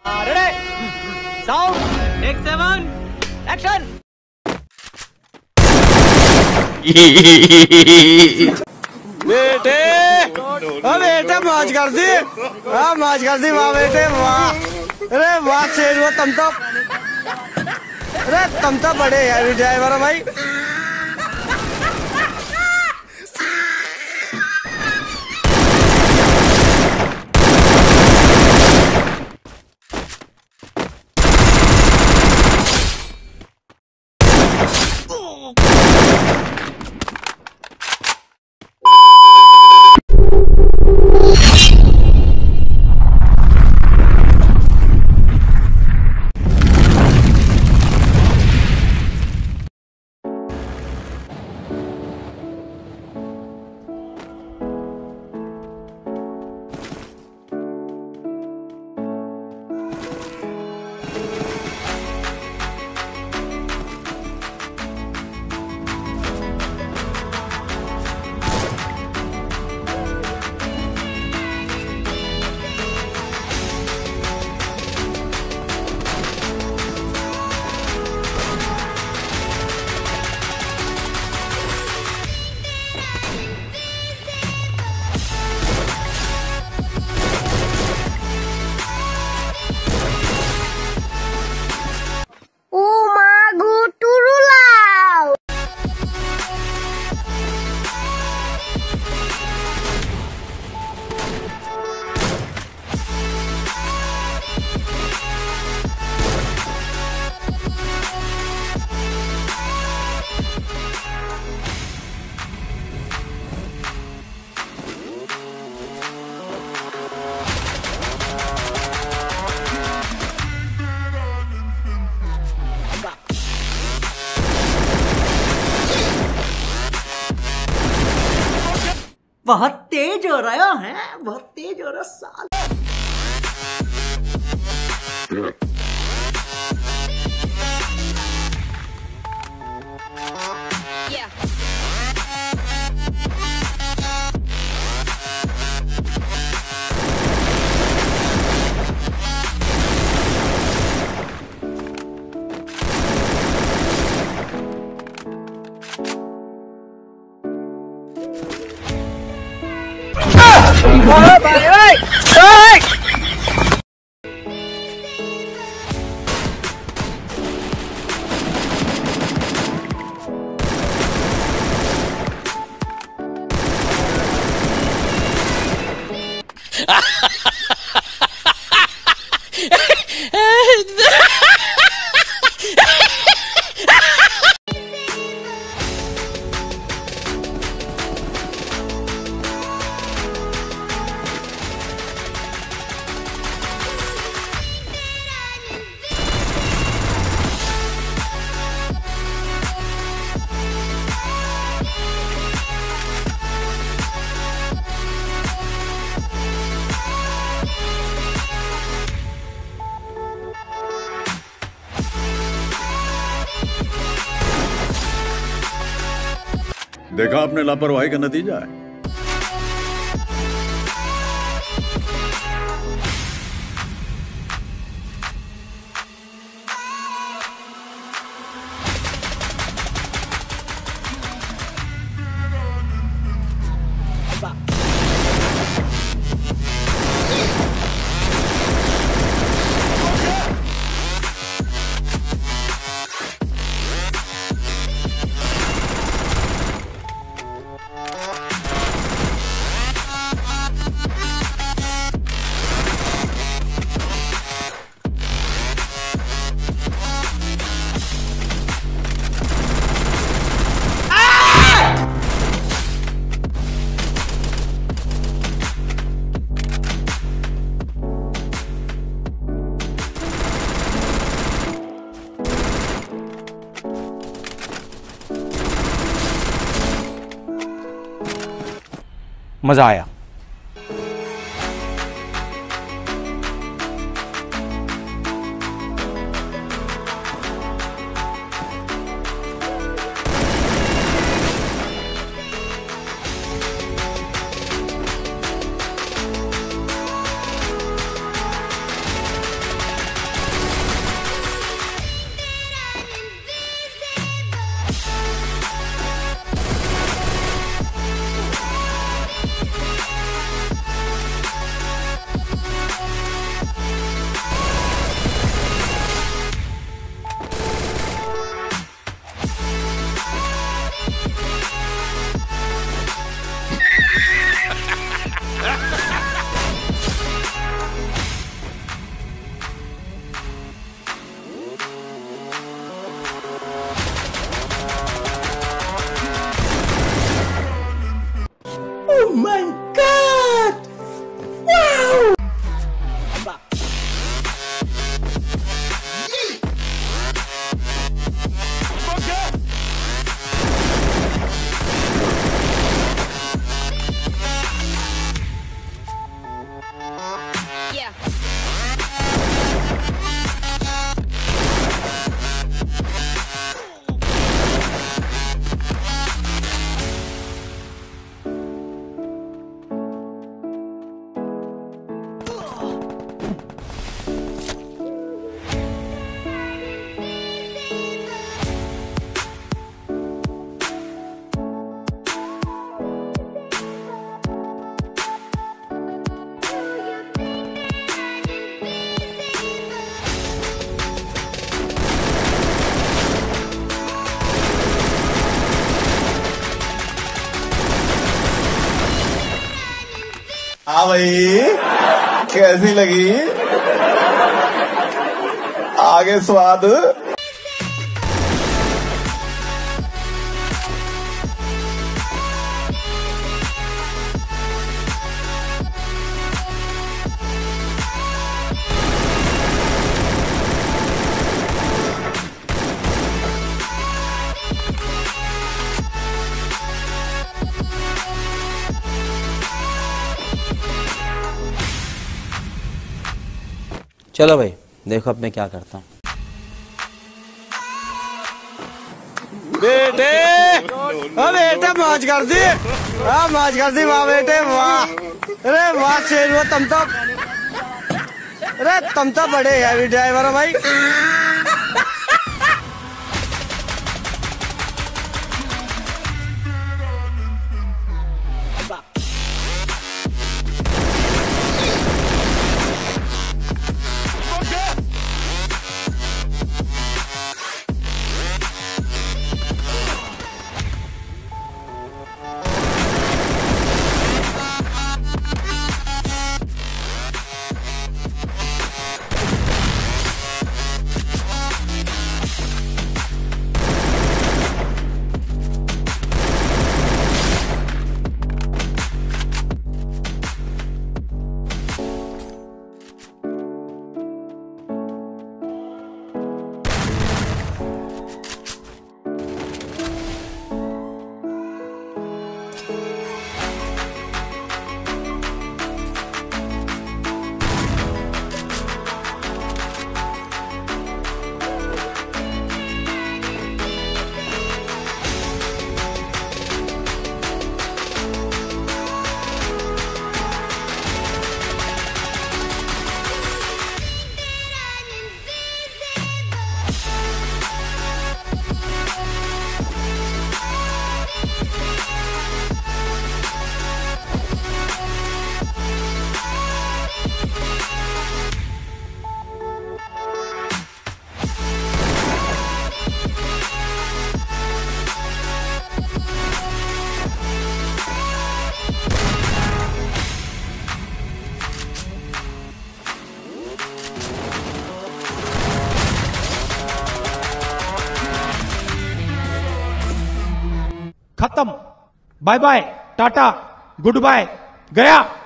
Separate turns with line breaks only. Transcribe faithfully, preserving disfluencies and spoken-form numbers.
Ready sound take seven action.
बेटे ओ बेटे मौज कर दी, हाँ मौज कर दी वाह बेटे वाह। अरे वाह शेर वो तुम तो, अरे तुम तो बड़े हैवी ड्राइवर हो भाई।
बहुत तेज हो रहा है, बहुत तेज हो रहा साल।
देखा आपने लापरवाही का नतीजा है।
मजा आया। हाँ भाई, कैसी लगी आगे स्वाद?
चलो भाई, देखो अब मैं क्या करता हूँ।
बेटे, ओ बेटे मौज कर दी, हाँ मौज कर दी, वाह बेटे वाह। अरे वाह शेर वो, तुम तो अरे तुम तो बड़े हैवी ड्राइवर हो भाई।
खत्म, bye bye, tata, goodbye, गया।